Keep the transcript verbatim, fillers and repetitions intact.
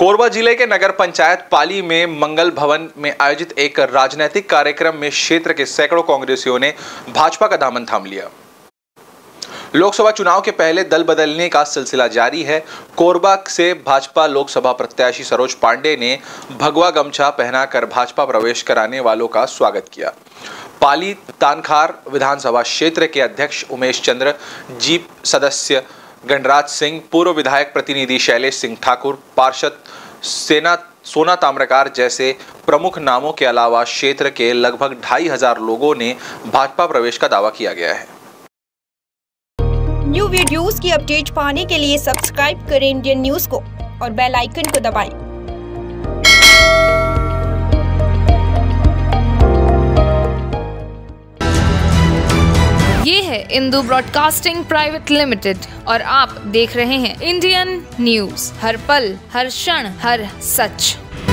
कोरबा जिले के नगर पंचायत पाली में मंगल भवन में आयोजित एक राजनीतिक कार्यक्रम में क्षेत्र के सैकड़ों कांग्रेसियों ने भाजपा का दामन थाम लिया। लोकसभा चुनाव के पहले दल बदलने का सिलसिला जारी है। कोरबा से भाजपा लोकसभा प्रत्याशी सरोज पांडे ने भगवा गमछा पहनाकर भाजपा प्रवेश कराने वालों का स्वागत किया। पाली तानखार विधानसभा क्षेत्र के अध्यक्ष उमेश चंद्र, जीप सदस्य गणराज सिंह, पूर्व विधायक प्रतिनिधि शैलेश सिंह ठाकुर, पार्षद सेना सोना ताम्रकार जैसे प्रमुख नामों के अलावा क्षेत्र के लगभग ढाई हजार लोगों ने भाजपा प्रवेश का दावा किया गया है। न्यू वीडियोस की अपडेट पाने के लिए सब्सक्राइब करें इंडियन न्यूज को और बेल आइकन को दबाएं। ये है इंदू ब्रॉडकास्टिंग प्राइवेट लिमिटेड और आप देख रहे हैं इंडियन न्यूज, हर पल, हर क्षण, हर सच।